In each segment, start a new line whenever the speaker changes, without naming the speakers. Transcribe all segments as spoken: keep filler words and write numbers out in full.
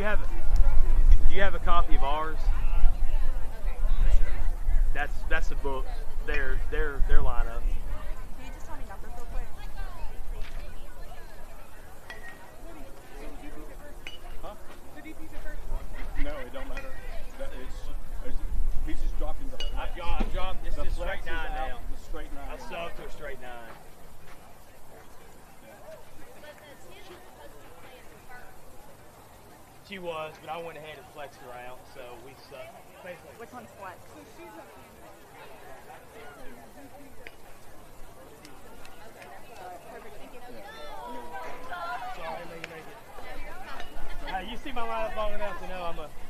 have do you have a copy of ours? That's that's the book. Their their their lineup.
Can you just tell me numbers real quick?
Huh? No, it don't matter. That is, it's, he's just dropping the.
I've got I've dropped this
the
to
flex
straight
is
nine
out,
now.
The straight nine.
I subbed to a straight nine. She was, but I went ahead and flexed her out, so we sucked. Basically.
Which one's flex?
Sorry, make it, make it. Uh, you see my lineup long enough to know I'm a.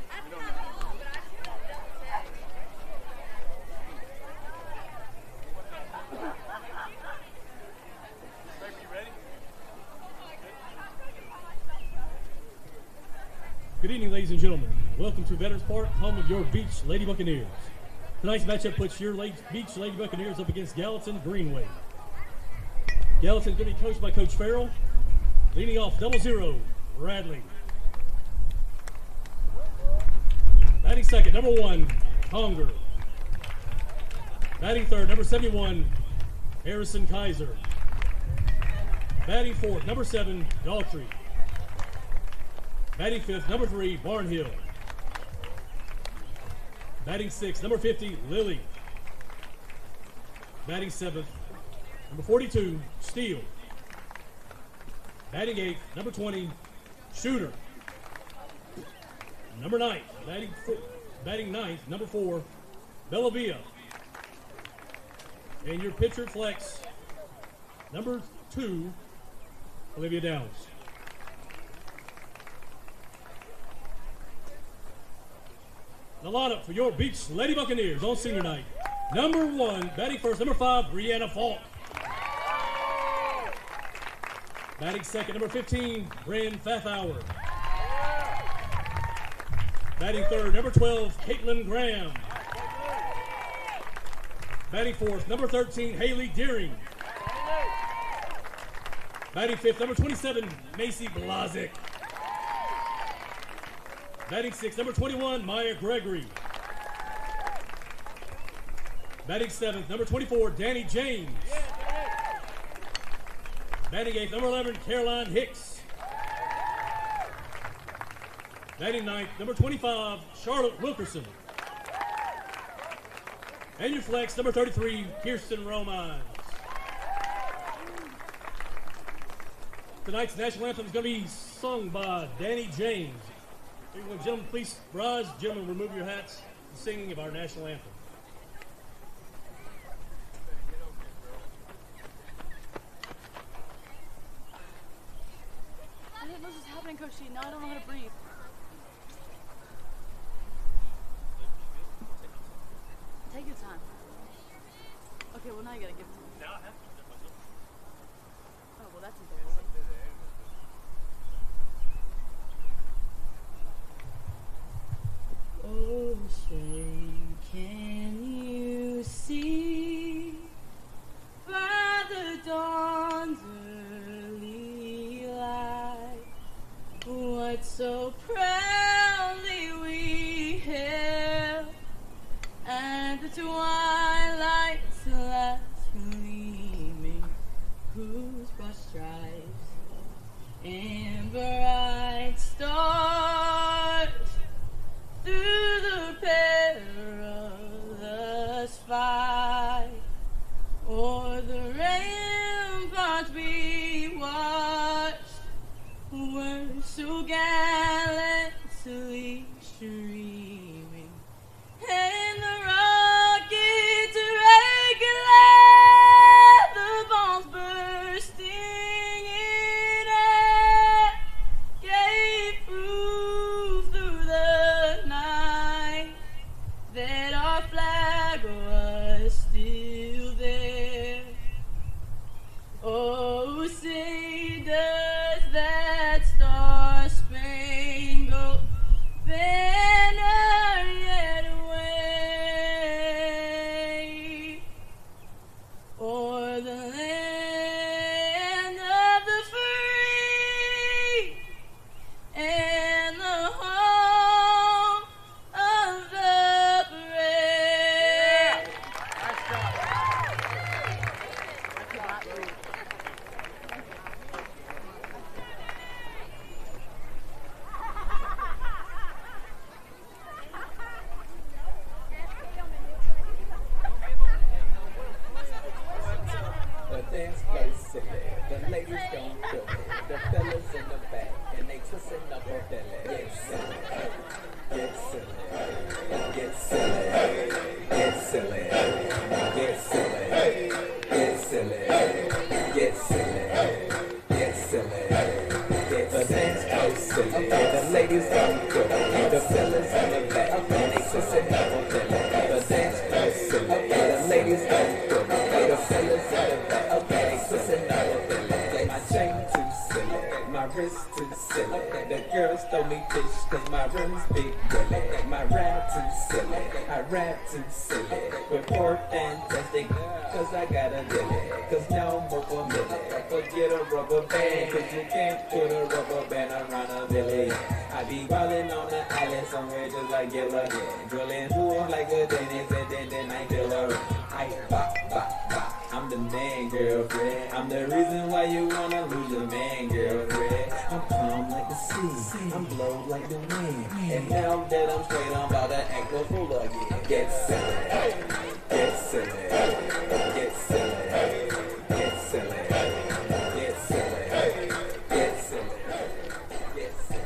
Good evening, ladies and gentlemen. Welcome to Veterans Park, home of your Beech Lady Buccaneers. Tonight's matchup puts your Lady, Beech Lady Buccaneers up against Gallatin Greenway. Gallatin's going to be coached by Coach Farrell. Leading off, double zero, Radley. Batting second, number one, Conger. Batting third, number seventy-one, Harrison Kaiser. Batting fourth, number seven, Daltrey. Batting fifth, number three, Barnhill. Batting sixth, number fifty, Lilly. Batting seventh, number forty-two, Steele. Batting eighth, number twenty, Shooter. Number nine, batting, batting ninth, number four, Bellavia. And your pitcher flex, number two, Olivia Downs. The lineup for your Beech Lady Buccaneers on senior night. Number one, batting first, number five, Brianna Falk. Batting second, number fifteen, Bryn Fathauer. Batting third, number twelve, Caitlin Graham. Batting fourth, number thirteen, Haley Deering. Batting fifth, number twenty-seven, Macy Blazik. Batting sixth, number twenty-one, Maya Gregory. Batting seventh, number twenty-four, Danny James. Batting eighth, number eleven, Caroline Hicks. Batting ninth, number twenty-five, Charlotte Wilkerson. And your flex, number thirty-three, Kirsten Romines. Tonight's national anthem is going to be sung by Danny James. Gentlemen, please rise. Gentlemen, remove your hats. The singing of our national anthem.
I didn't know this was happening, Coach T. Now I don't know how to breathe. Take your time. Okay, well now you gotta give it to me.
Now I have to do myself.
Oh, well that's embarrassing.
Oh, say, can you see by the dawn's early light what so proudly we held at the twilight's last gleaming, whose broad stripes and bright stars through the perilous fight, o'er the ramparts we watched, were so gallantly streaming, and the rockets regular, the bombs bursting in air, gave proof through the night that our flag was still there. Oh, say does that star-spangled banner
The dance goes silly, the ladies don't feel it, the fellas in the back, and they twisting up her belly. Get silly, get silly, get silly, get silly, get silly, get silly, get silly, get silly, get the dance goes silly, the ladies don't feel it, the fellas in the back, and they twisting up her belly. The dance goes silly, the ladies don't feel it, the fellas in the back. My chain too silly, my wrist too silly. The girls throw me fish cause my rims big willy. My rap too silly, I rap too silly. Report fantastic cause I got a dilly. Cause no more for milli. Forget a rubber band cause you can't put a rubber band around a billy. I be wildin' on the island somewhere just like Gilla. Drilling pool like a Dennis and then the night killer. I bop bop bop. I'm the man, girlfriend. I'm the reason why you wanna lose your man, girlfriend. I'm calm like the sea. I'm blowed like the wind. And now that I'm straight, I'm about to act a fool again. Get silly, get silly, get silly, get silly, get silly, get silly, get silly.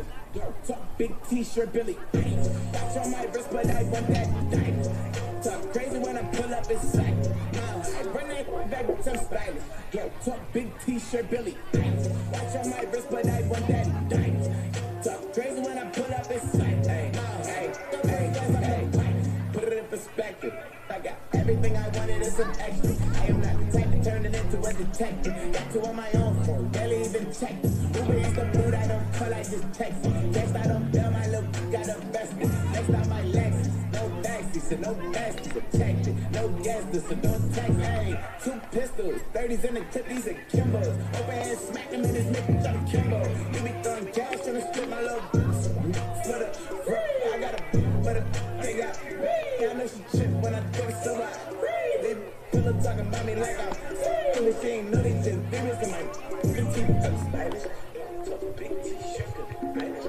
stylish. Yo, talk big t-shirt, Billy. Watch on my wrist, but I want that diamond. Talk crazy when I pull up in sight. Uh, I run that back with some stylish. Yo, talk big t-shirt, Billy. Watch on my wrist, but I want that diamond. Talk crazy when I pull up in sight. Hey, hey, hey, hey. Put it in perspective. I got everything I wanted and some extra. I am not the type to turn it into a detective. Got two on my own phone, barely even check it. Uber is the food I don't call, I just text it. Text I don't tell my little got a vested. Next time my Lexus, no backseat, so no nasty, protected. No guests, so don't text. Hey, two pistols, thirties in the clip, these are Kimbos. Open hand, smack him in his neck, jump Kimbo. You be throwing cash, trying to strip my little boots. For the front, I got a for the they got. Yeah, I know she trip when I think so much. They pillow talking about me like I'm foolish. She ain't know they just demons in my fifteen I'm stylish. Talk big t-shirt, stylish.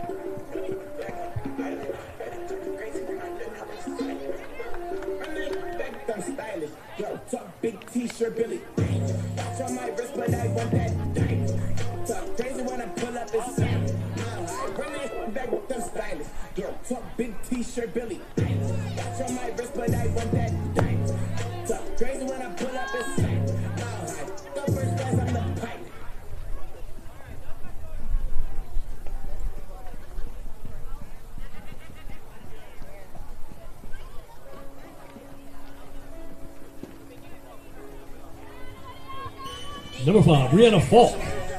I'm stylish. Yo, talk big t-shirt, Billy. Watch on my wrist, but I want that diamond. Talk crazy when I pull up in sight. I run that back with them stylish. Yo, talk big t-shirt, Billy. Watch on my wrist, but I want that diamond. Talk crazy when I pull up in sight. I go first class, I'm the pilot.
Number five, Brianna Falk.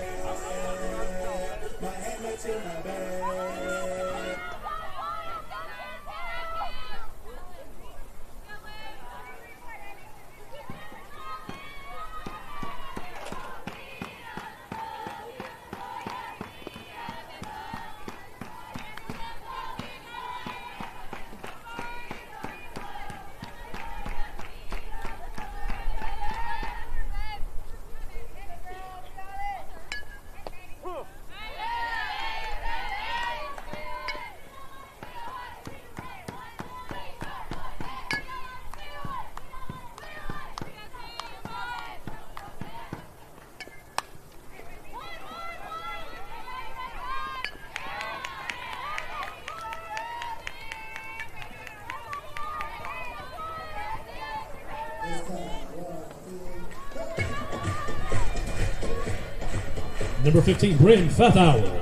Number fifteen, Bryn Fathauer.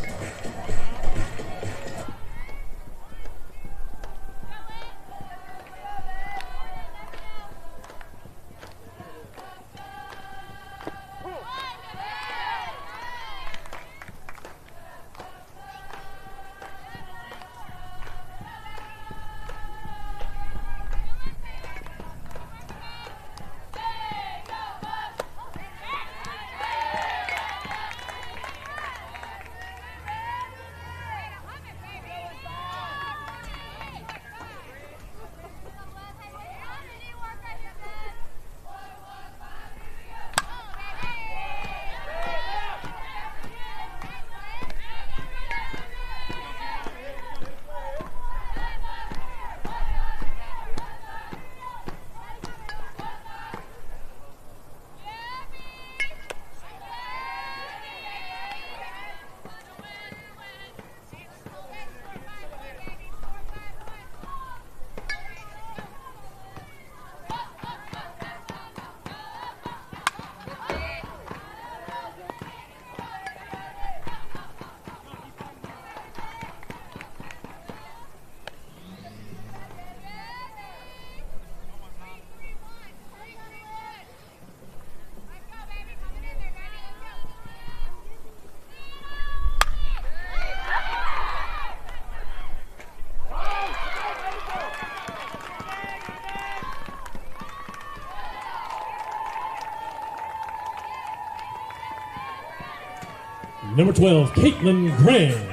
Number twelve, Caitlin Graham.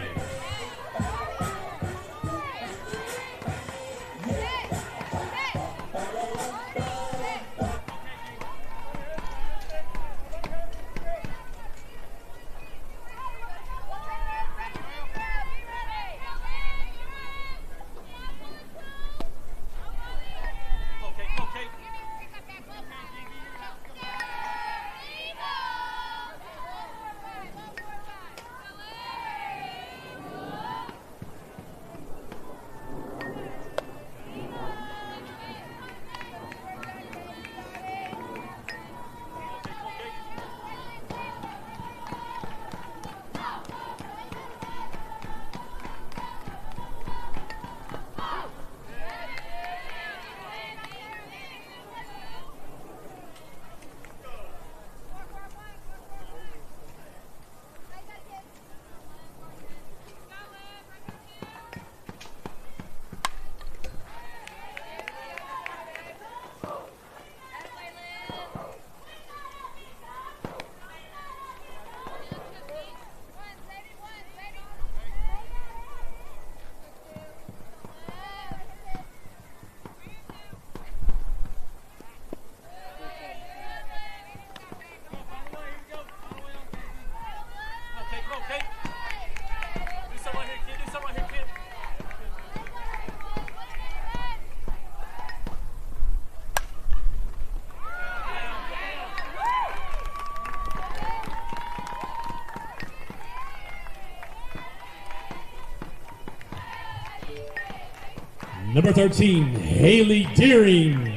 Number thirteen, Haley Deering.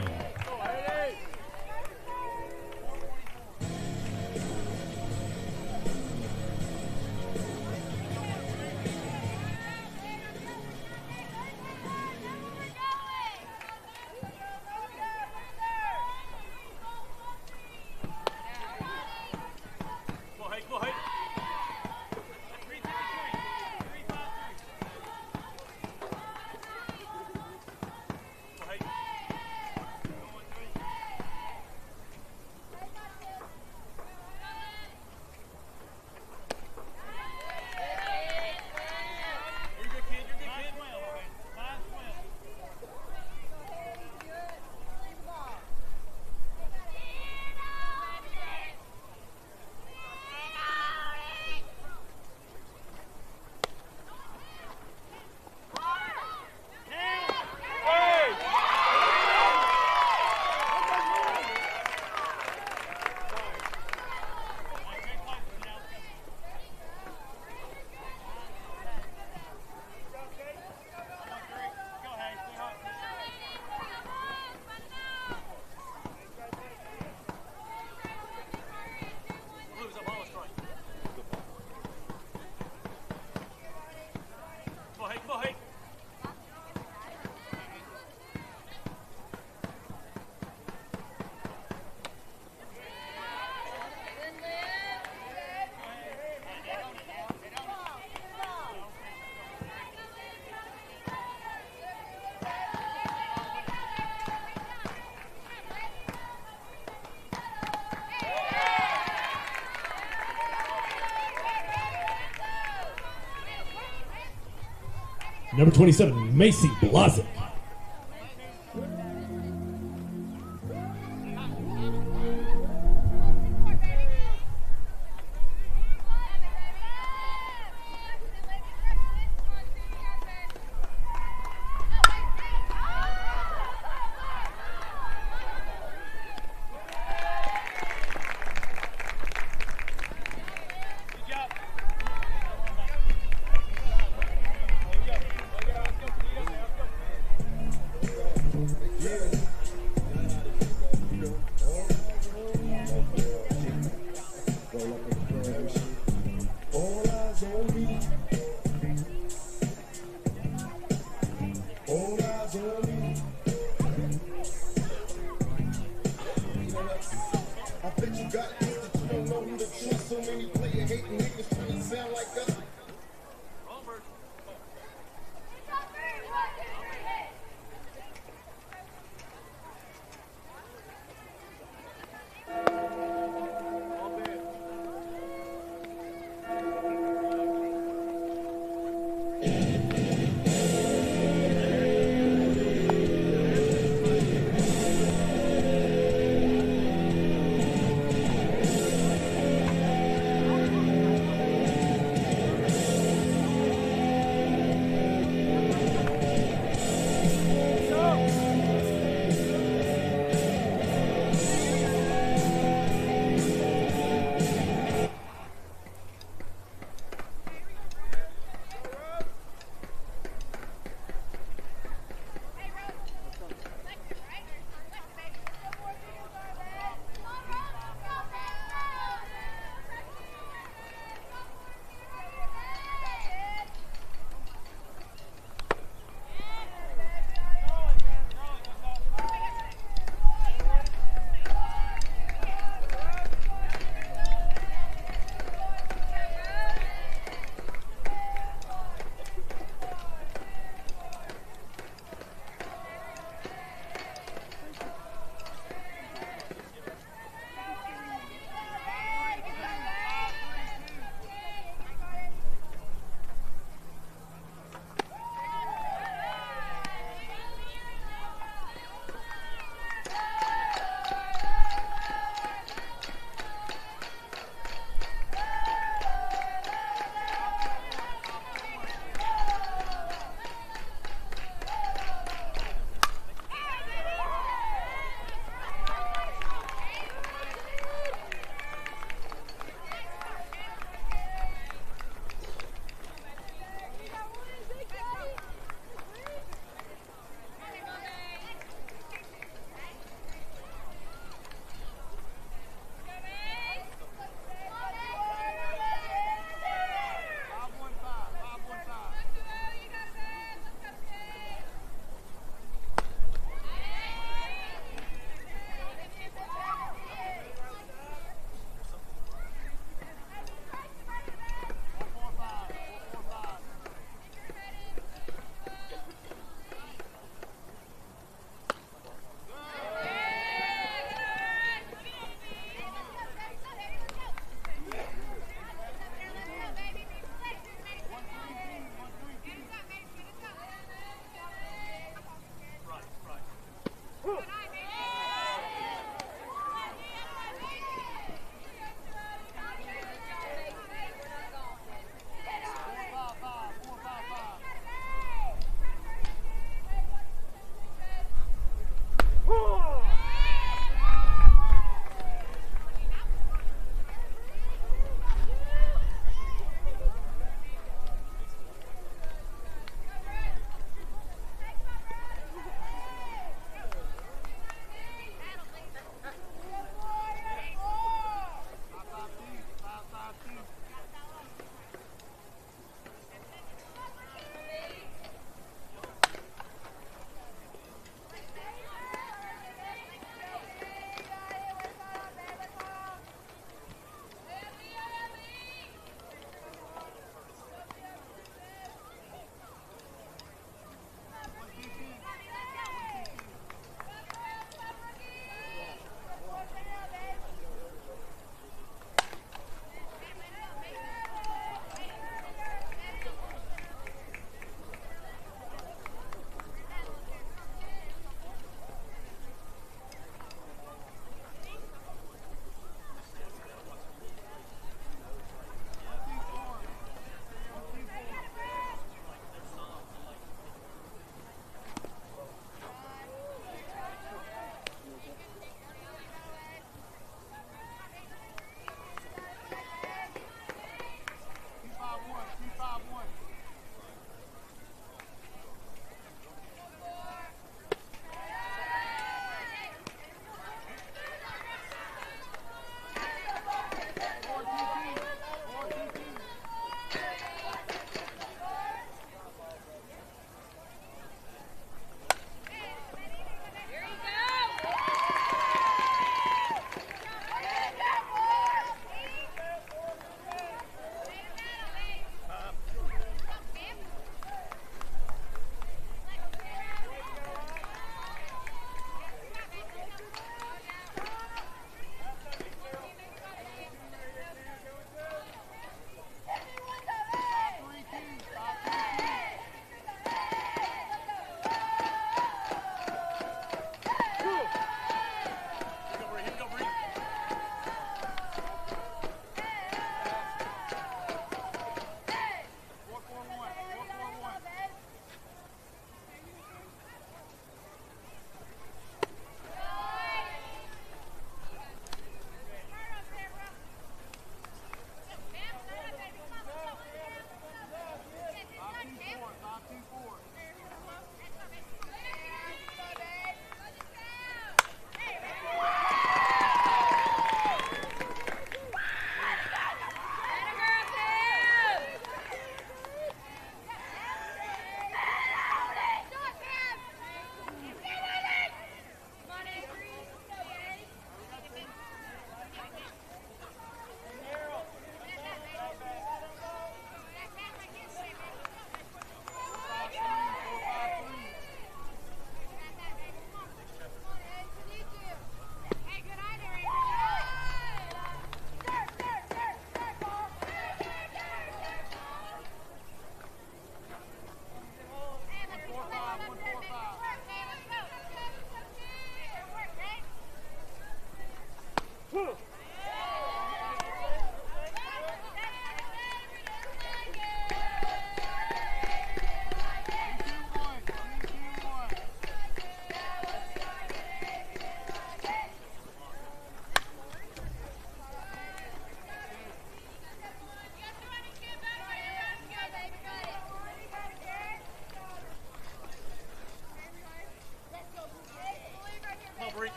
Number twenty-seven, Macy Blazik.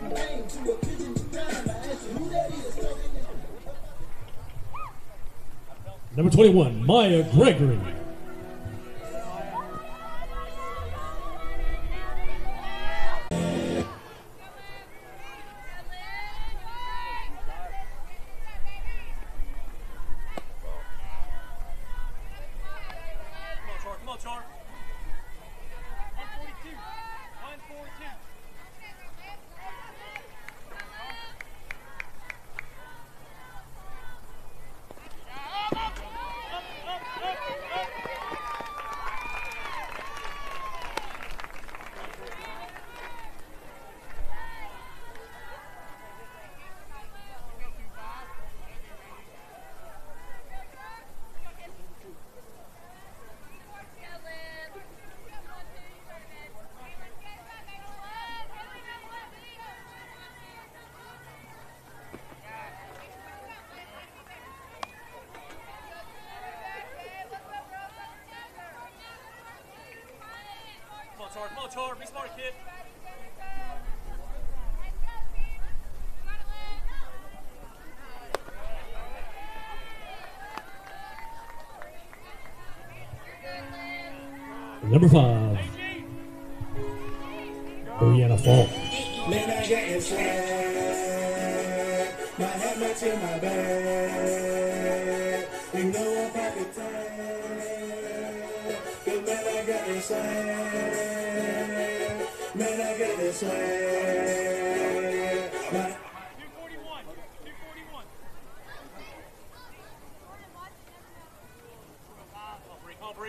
Number twenty-one, Maya Gregory.
Come on, Char. Be smart, kid.
Number five, Brianna Falk.
Man, I got it swag. My hammer to my bag. You know I'm happy time. Man, I got it swag. Man, I got it swag. My
two forty-one. two forty-one. Come on, Bree. Come on, Bree.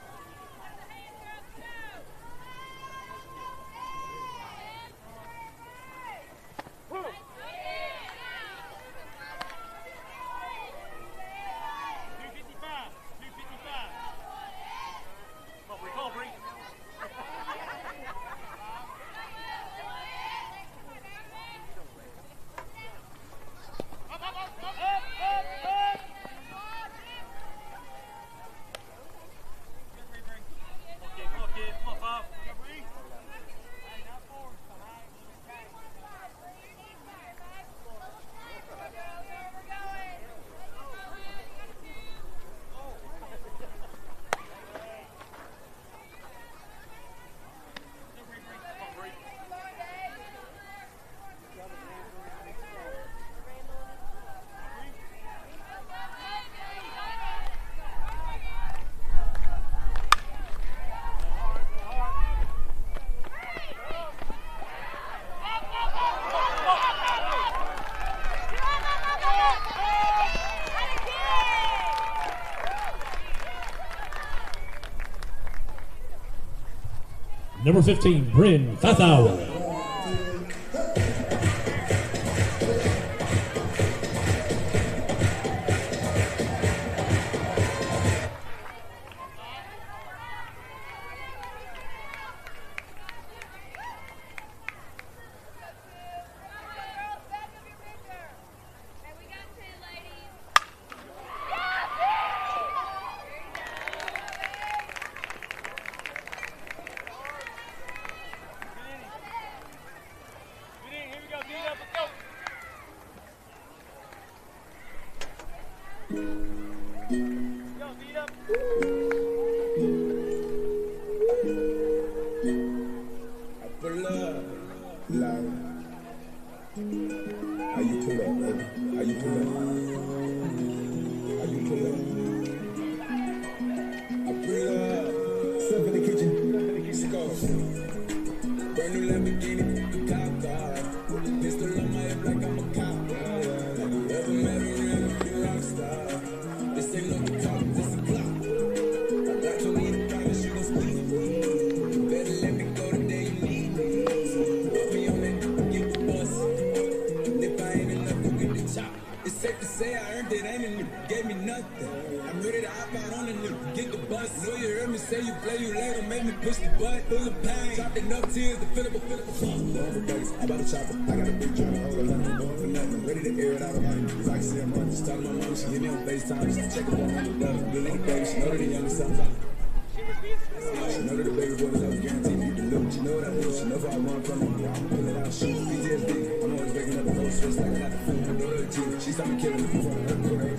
Number fifteen, Bryn Fathauer.
know what I do, she knows I want from me. I'm pulling out shoes, P T S D. I'm always waking up a ghost face like I got the food, I know the G. She started killing me before the grave.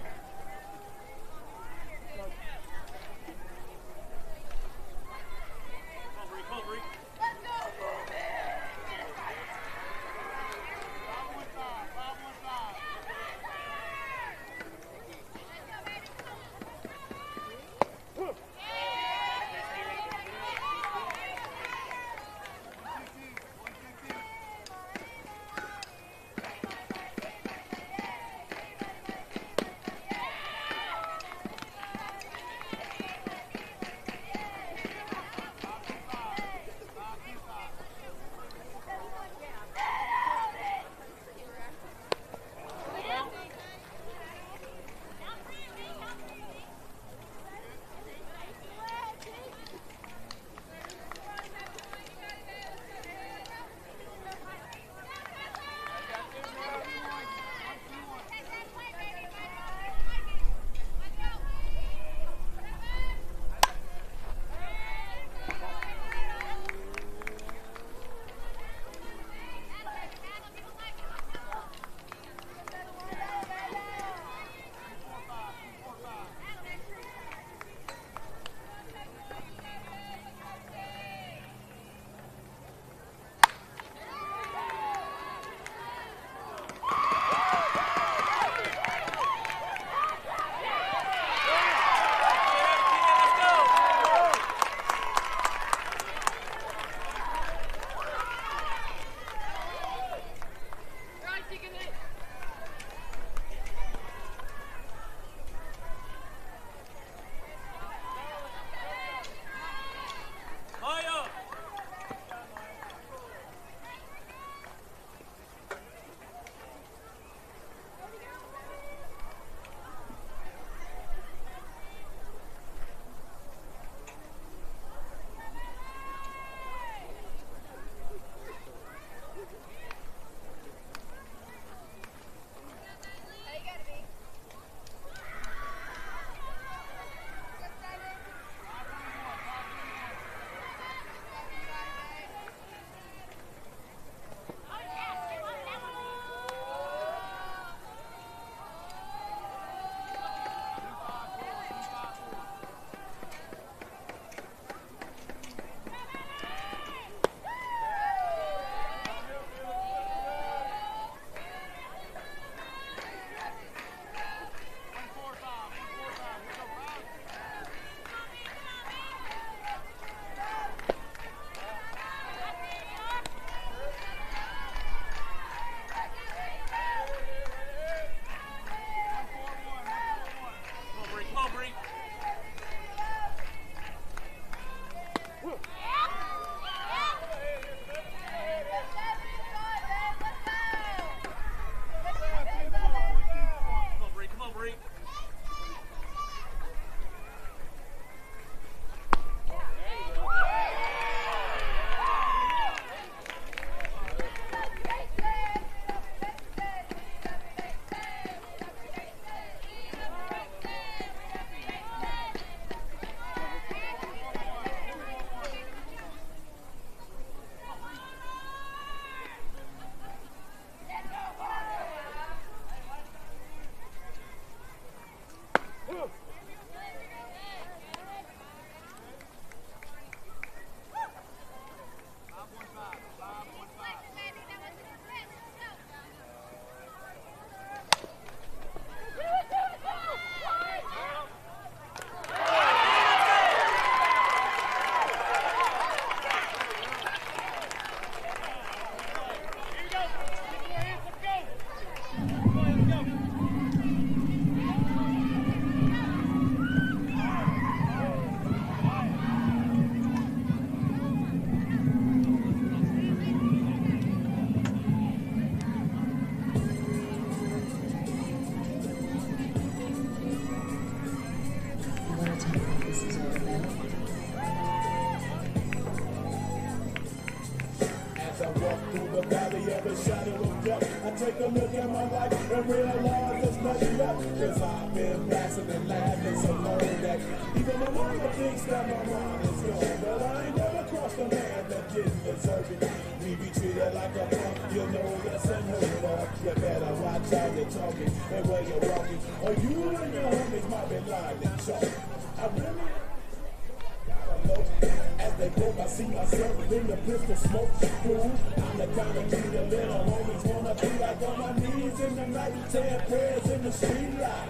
take a look at my life and realize there's nothing left. Cause I've been blasting and laughing so long that even my mama thinks that my mind is gone. But I ain't never crossed a man that did deserve it. We be treated like a punk, you know that's unheard of. You better watch how you're talking and where you're walking, or you and your homies might be lying and chalk. I really gotta know. As they broke, I see myself in the pistol smoke. Fool, I'm the kind of kid that little homies wanna be like on my knees in the night, saying prayers in the street light.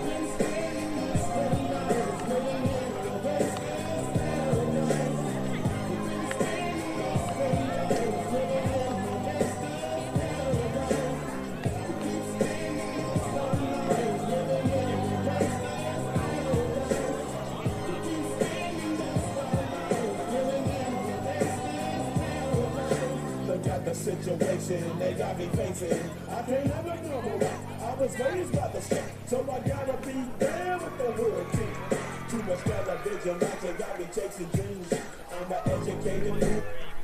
The situation they got me facing, I can't have a normal life. I was raised by the street, so I gotta be down with the hood team. Too much television, watching got me chasing dreams. I'm an educated man.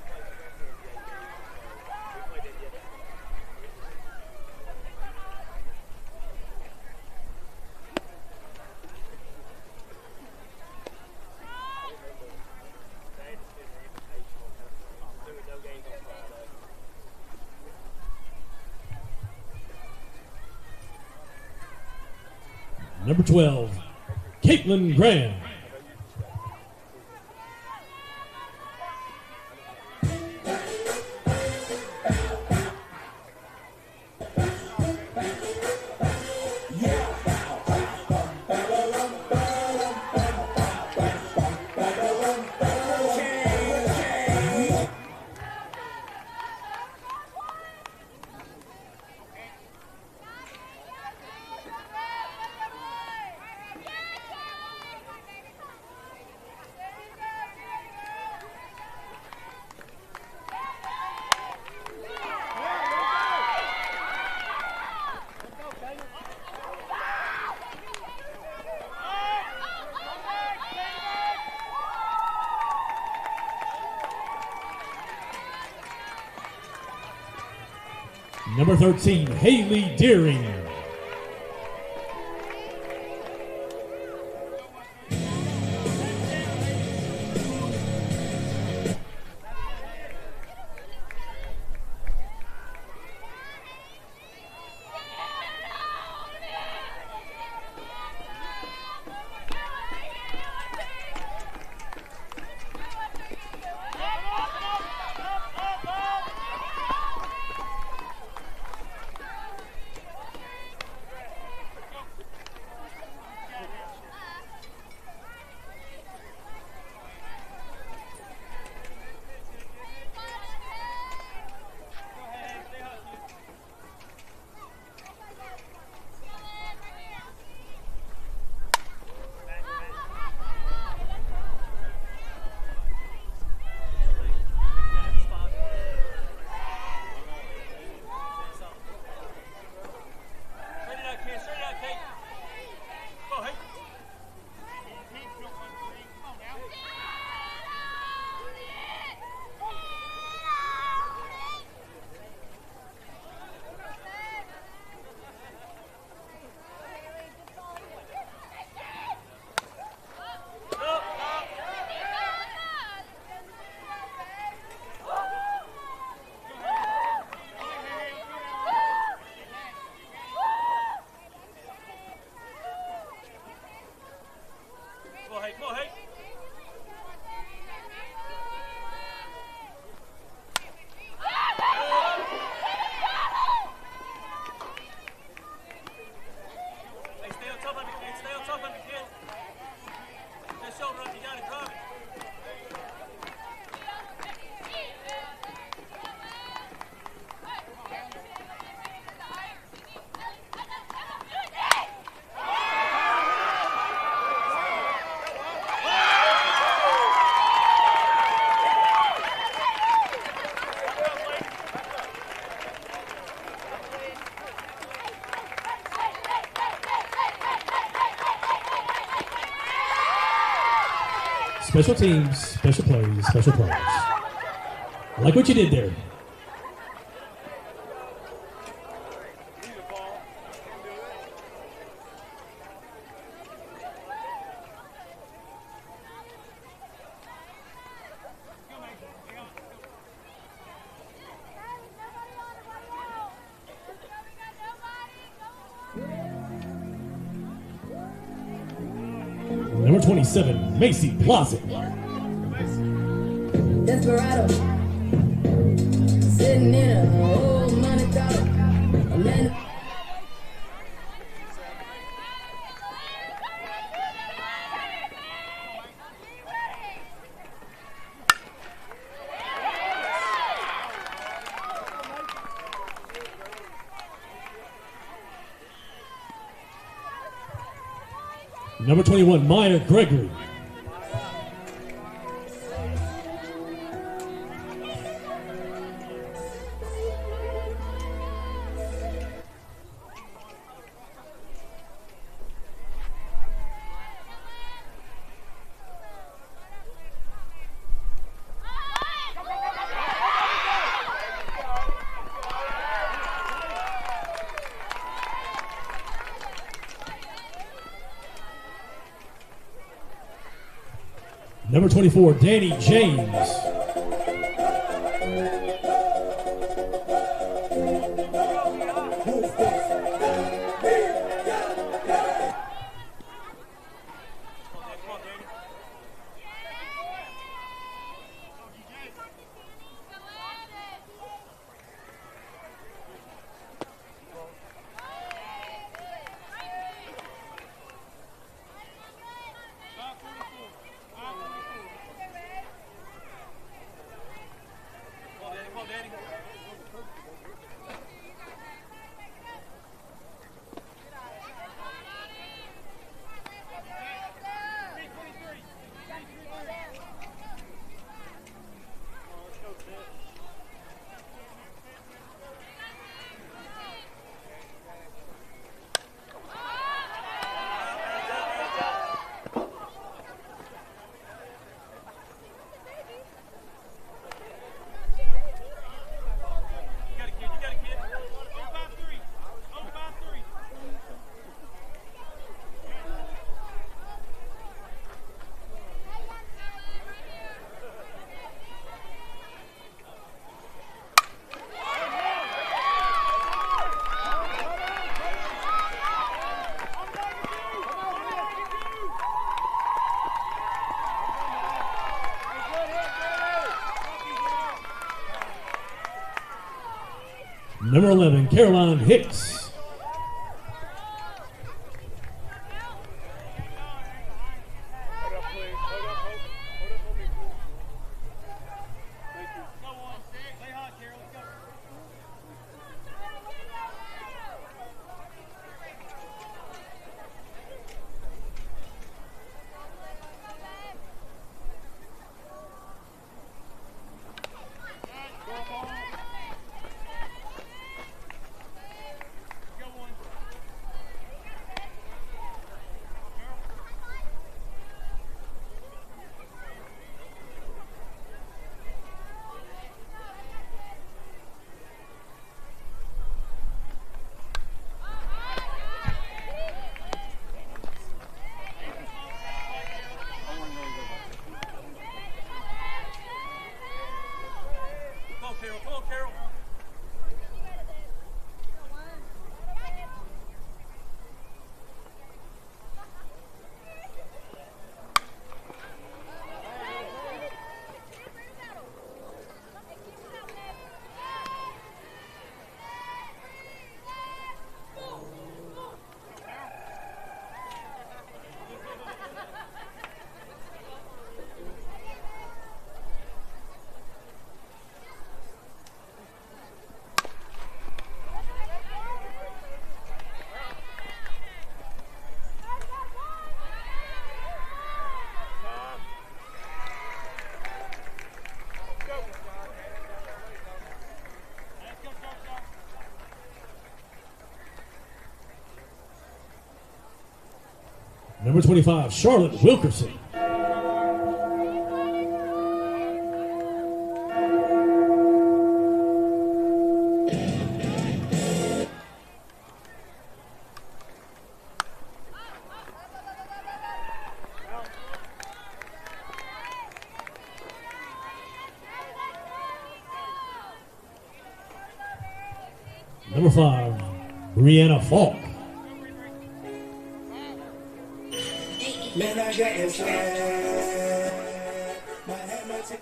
Number twelve, Caitlin Graham. Number thirteen, Haley Deering. Special teams, special plays, special players. I like what you did there. Number twenty-seven, Macy Blazek.
Desperado, sitting in a old money dollar. A man.
Number twenty-one, Maya Gregory. Number twenty-four, Danny James. Number eleven, Caroline Hicks. Number twenty-five, Charlotte Wilkerson. Number five, Brianna Falk.
Hey,
Man, I got this swag. My hammer chick.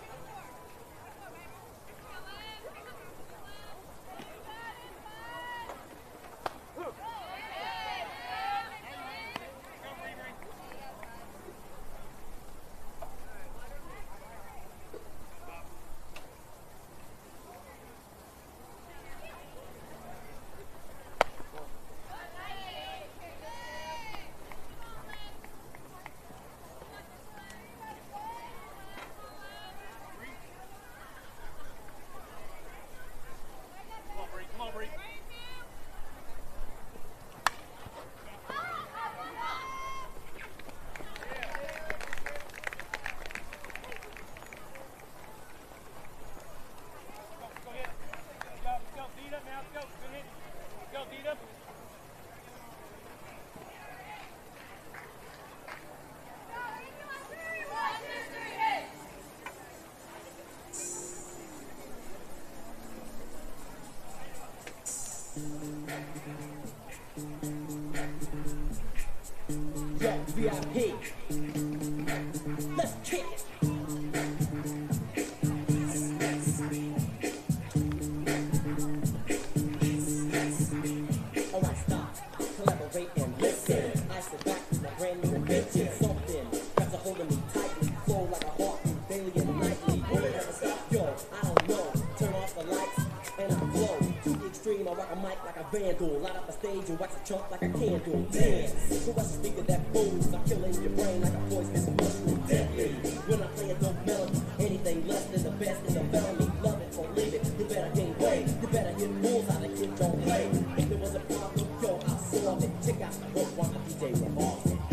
Yo, V I P. Let's kick it. Alright, stop. Collaborate and listen. I sit back with my brand new invention. Something grabs a hold of me tightly. Flow like a heartbeat daily and nightly. Will it ever stop? Yo, I don't know. Turn off the lights and I flow. To the extreme, I rock a mic like a vandal. Light up a stage and wax a chunk like a candle. Dance. So I speak of that booze. I'm killing your brain like a poisonous mushroom. Deadly. When I play a dope melody, anything less than the best in the felony. Love it or leave it. You better gain weight. You better hit rules how the kid don't play. If there was a problem, yo, I'll solve it. Check out the hook while my D J revolves it.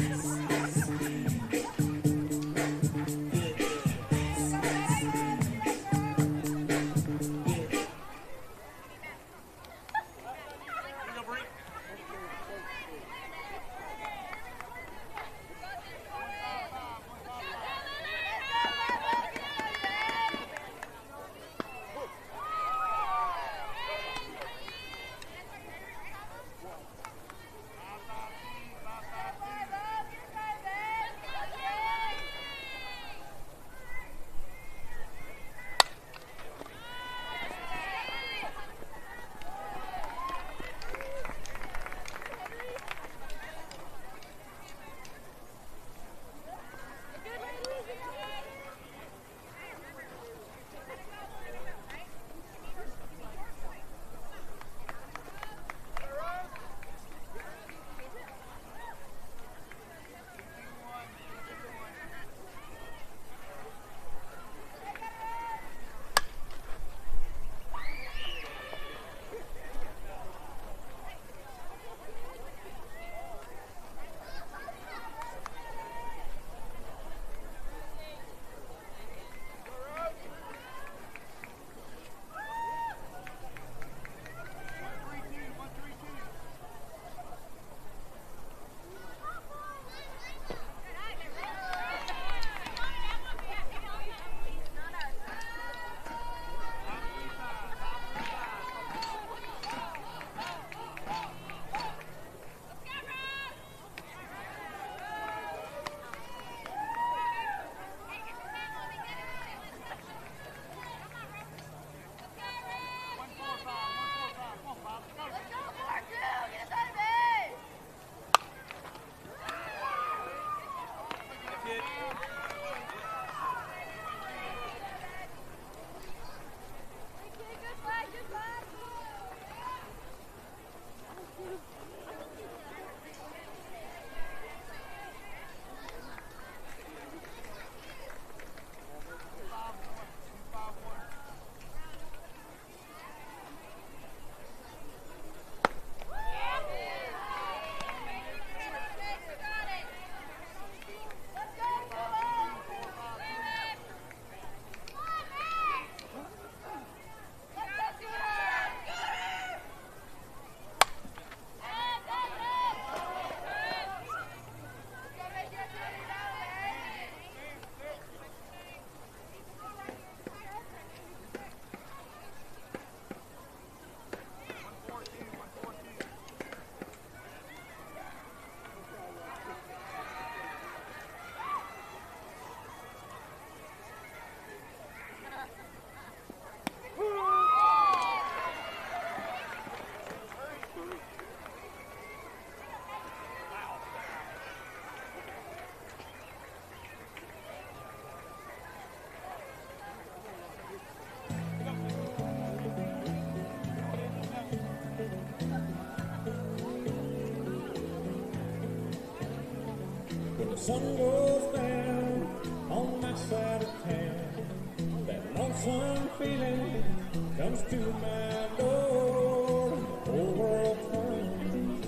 the sun goes down on my side of town, that lonesome feeling comes to my door, and the whole world turns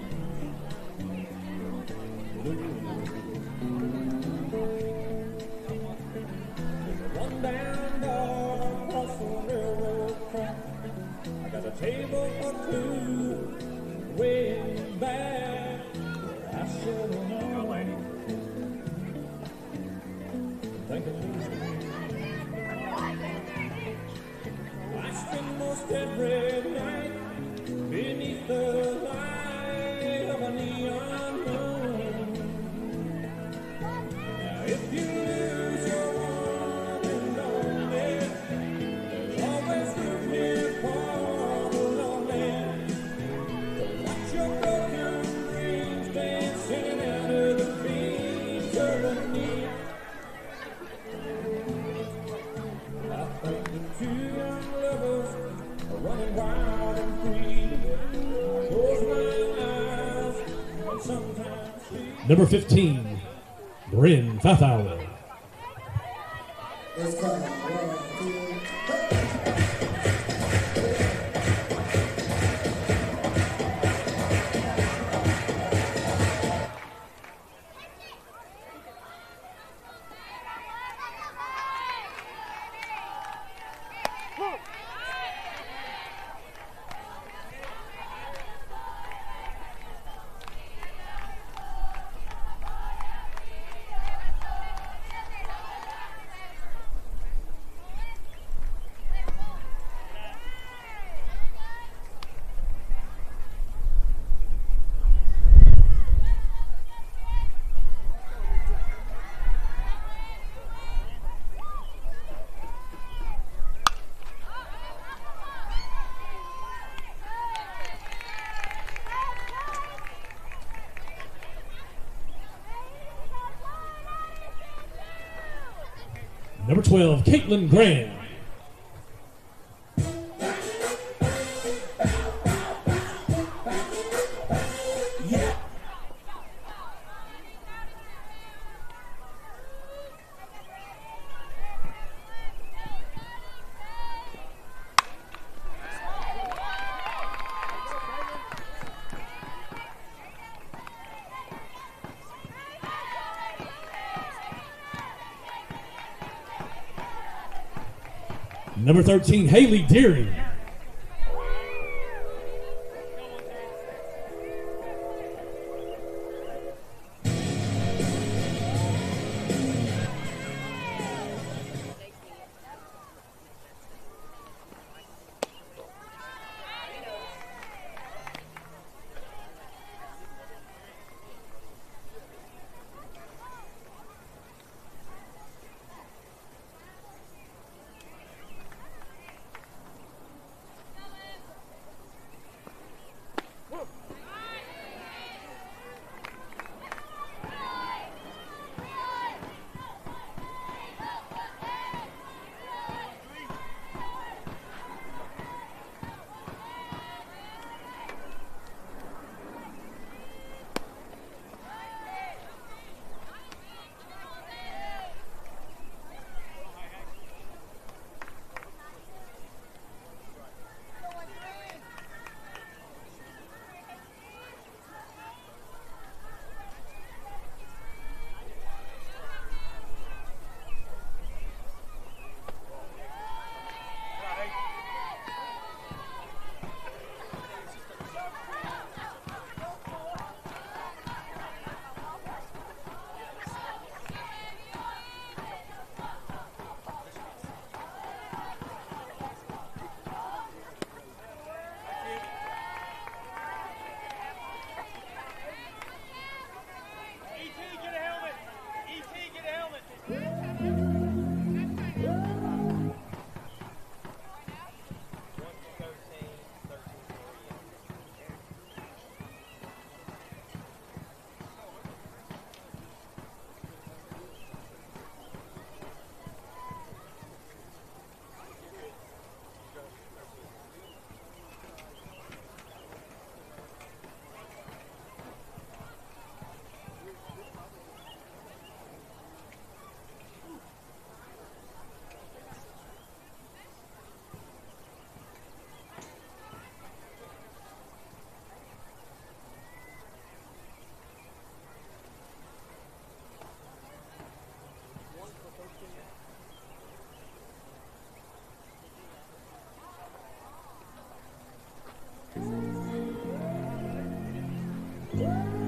blue. There's a one-down bar across the railroad track. I got a table for two way back where I should have known. Think of losing me. I spend most every night beneath the light of a neon moon. Now if you lose your one and only, there's always room here for the lonely. So watch your broken dreams dancing out of the beach of the neon. I think the two young lovers are running wild and free. I close my eyes and sometimes see.
Number fifteen, Bryn Fathauer.
It's coming. One, two,
Number twelve, Caitlin Graham. Number thirteen, Haley Deering.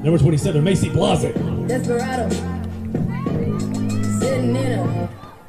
Number twenty-seven, Macy Blazek.
Desperado. Sitting in a.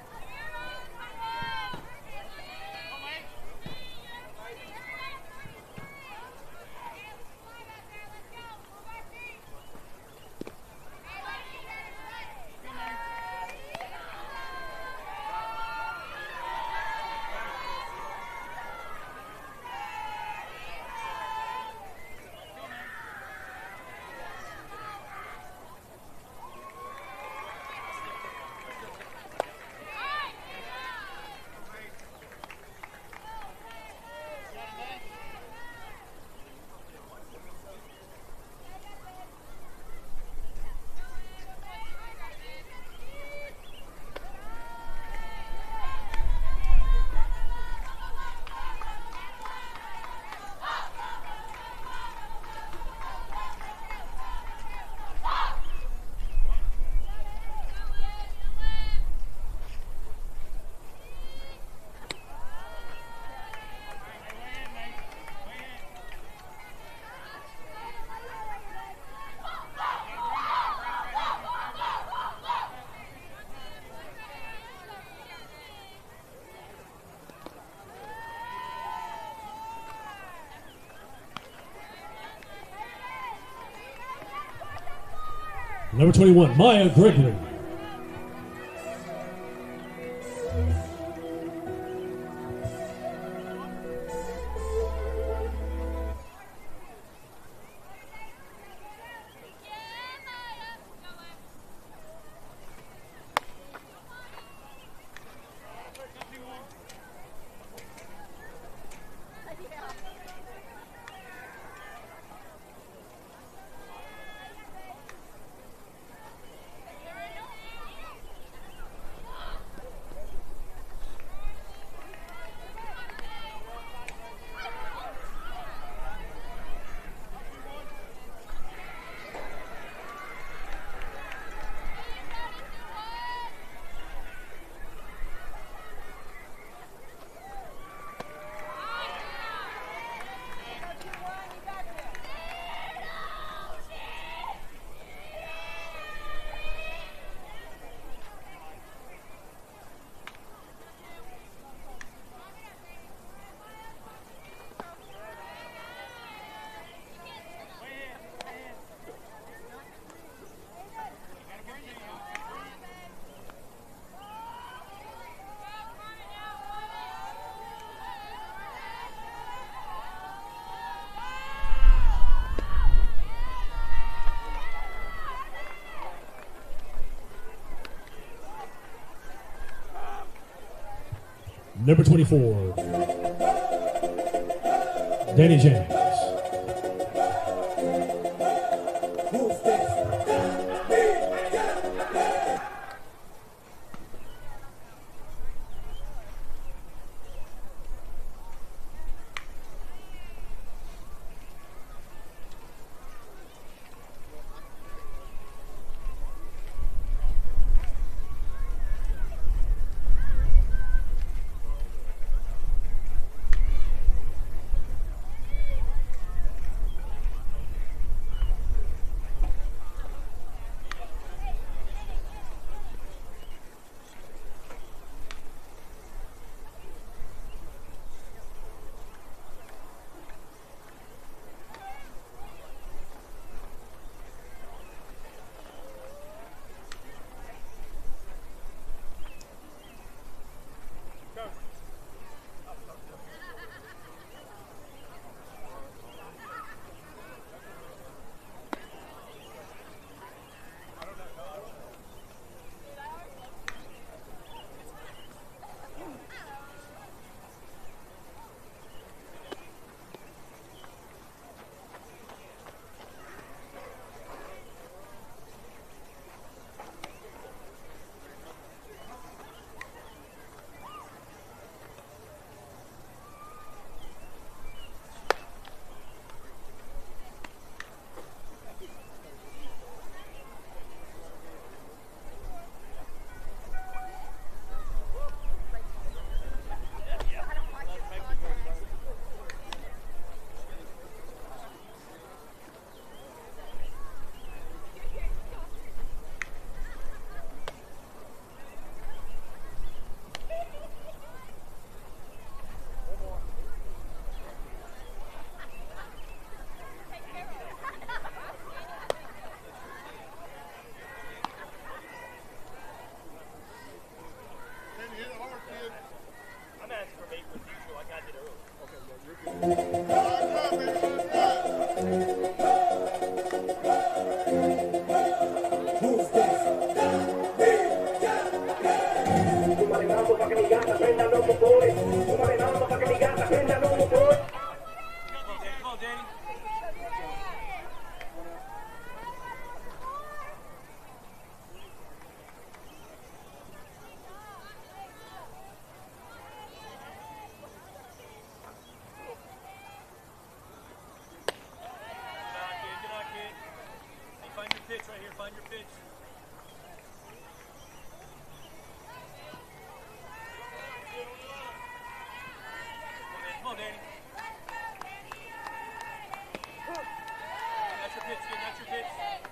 Number twenty-one, Maya Gregory. Number twenty-four, Danny James.
find your pitch. Come on, Danny. That's your pitch, kid. That's your pitch.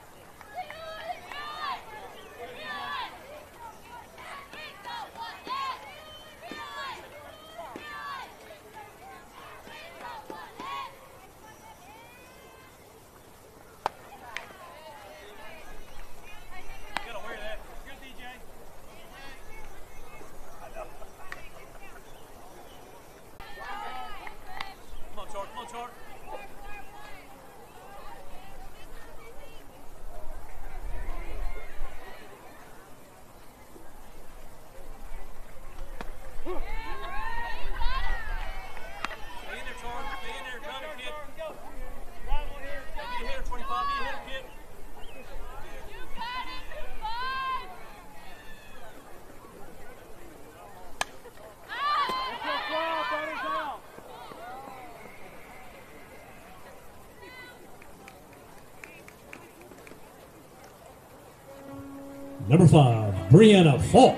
Number five, Brianna Falk.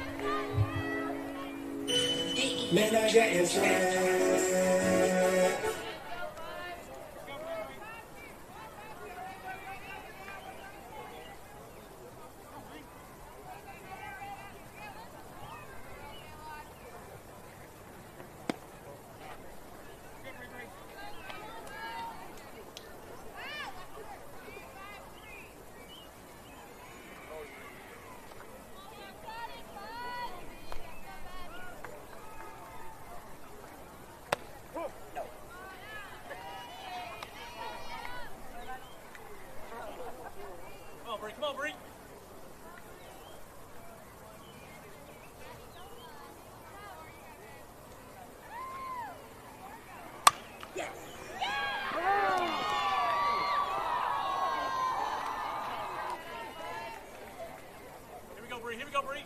Man, I got you swag.
Come on, Bree.
Yes.
Here we go, Bree. Here we go, Bree.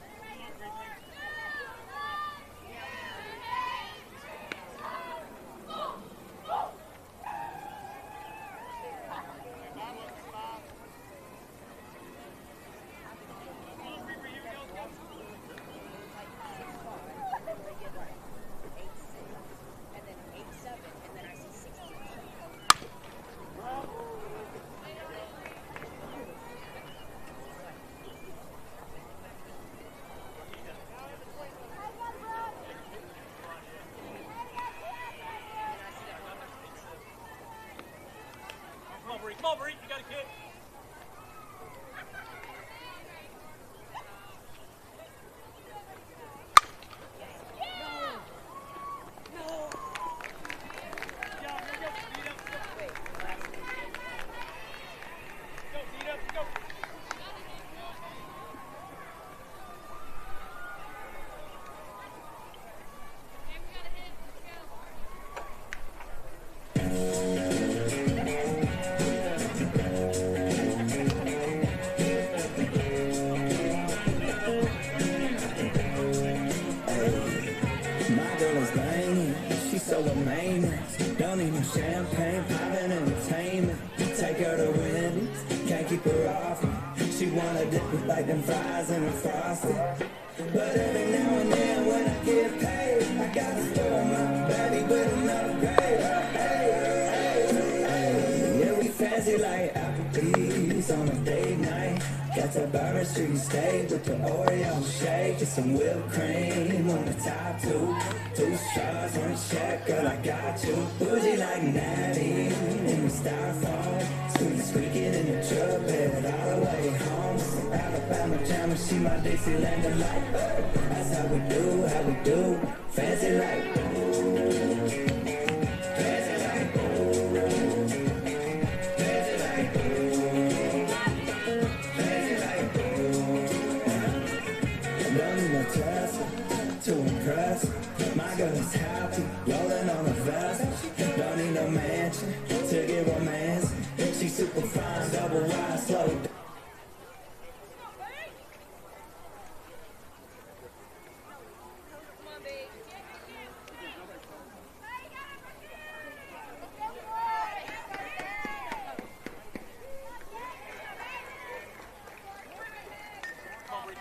Come on, Bree, you got a kid.
Champagne, poppin' entertainment. Take her to Wendy's, can't keep her off me. She wanna dip with like them fries and a frosty. But every now and then when I get paid, I gotta store my baby with another grade. Hey, hey, hey. Yeah, we fancy like Applebee's on a date night. Got that Bourbon Street steak with the Oreo shake and some whipped cream on the top two. Two straws, one check, girl, I got you. Bougie like Natty in the styrofoam. Squeak squeaking in the truck, headed all the way home. Some Alabama jam, she my Dixieland delight. That's how we do, how we do. Fancy like fancy like fancy like fancy like I don't need no Tesla to impress. My girl is happy, rolling on a vest. Don't need no mansion to get romance. She's super fine, double wide, slow down.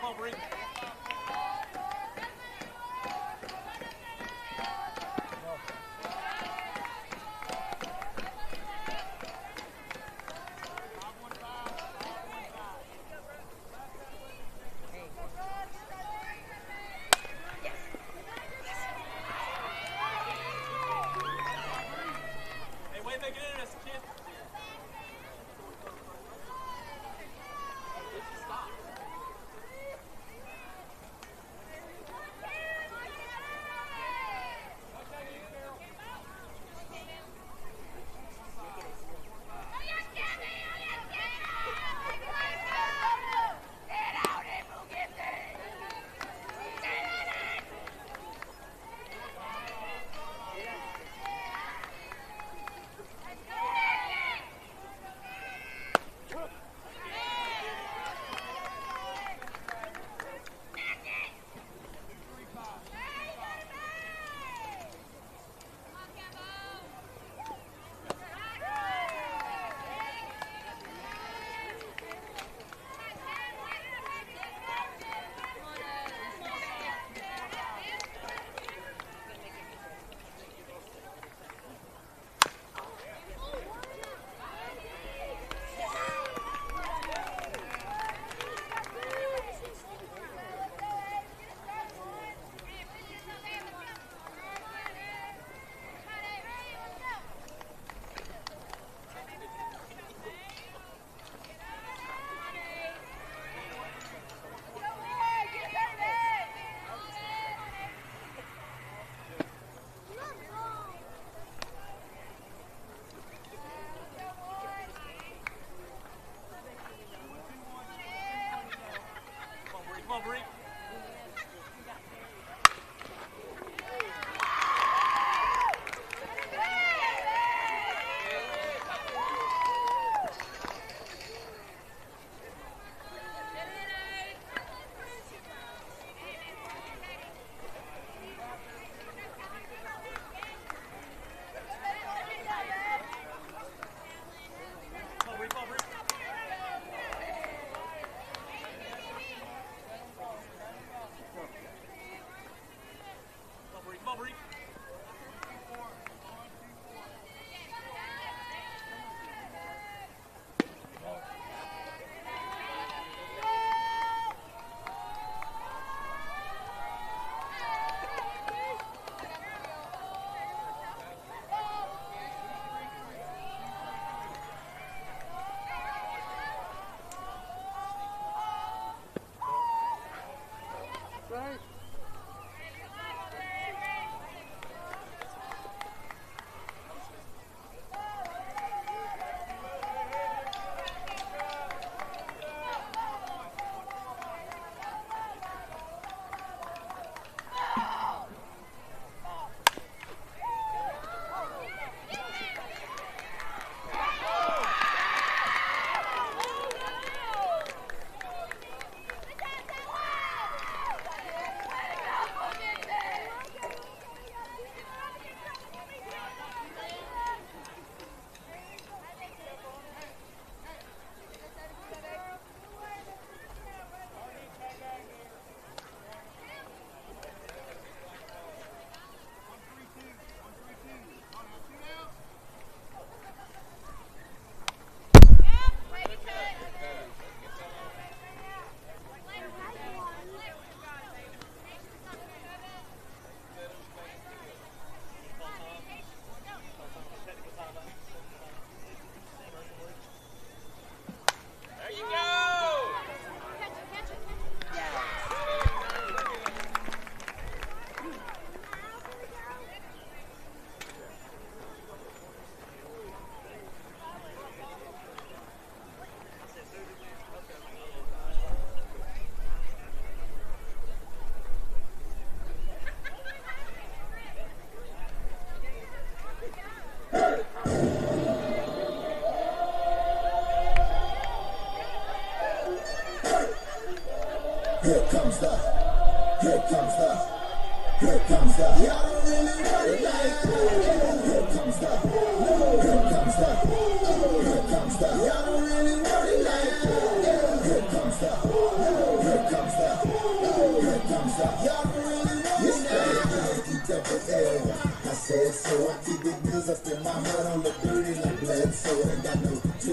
Here comes the, here comes the, here comes the, y'all don't really want it like that. Here comes the, here comes the, here comes the, y'all don't really want it like that. Here comes the, here comes the.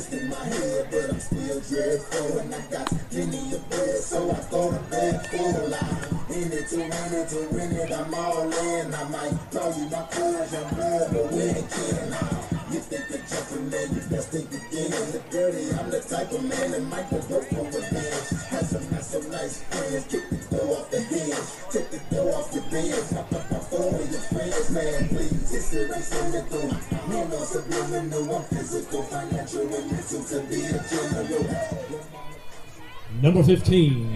twist in my head, but I'm still dreadful. And I got plenty of bread, so I throw the bag full. I'm in it to win it, to win it, I'm all in. I might throw you my courage, I'm good, but we ain't kidding. You think you're jumping, man, you best think again. Look dirty, I'm the type of man that might go for revenge. Have some not so nice friends, kick the door off the hinge, take the door off your bench, pop up my phone with your friends, man, please. It's a race in the door. Men are subliminal, I'm physical, financial, and mental to be a general.
Number fifteen,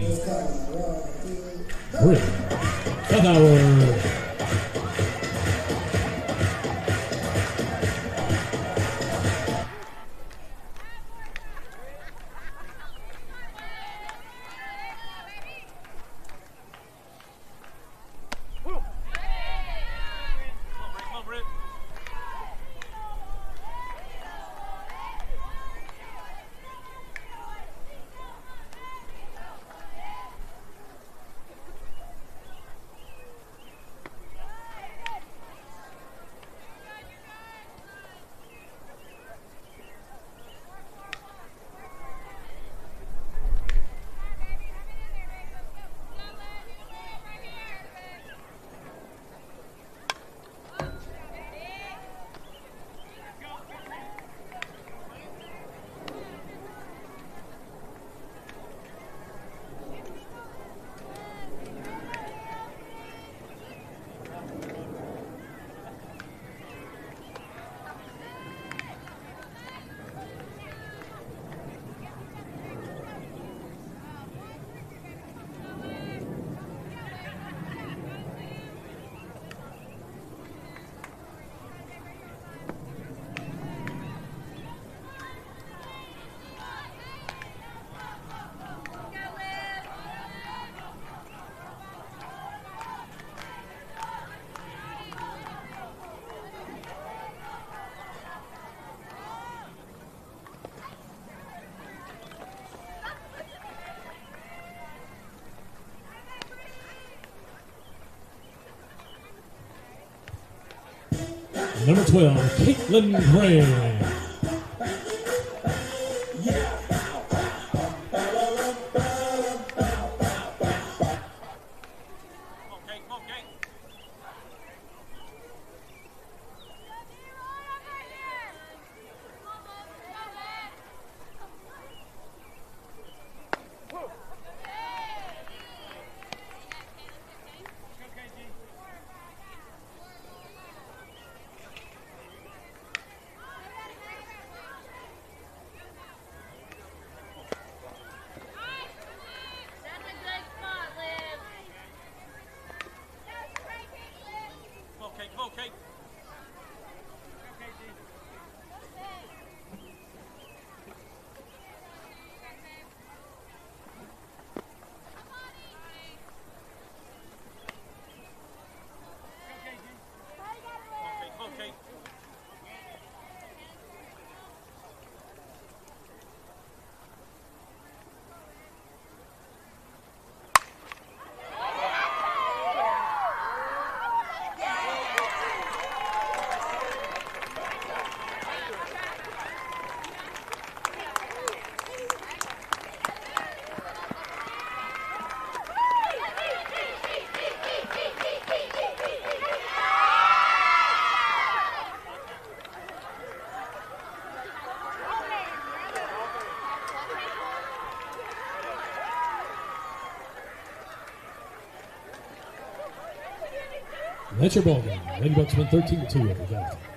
Rick Feather. Number twelve, Caitlin Gray. That's your ball game. Lady Bucs win thirteen to two over Gallatin.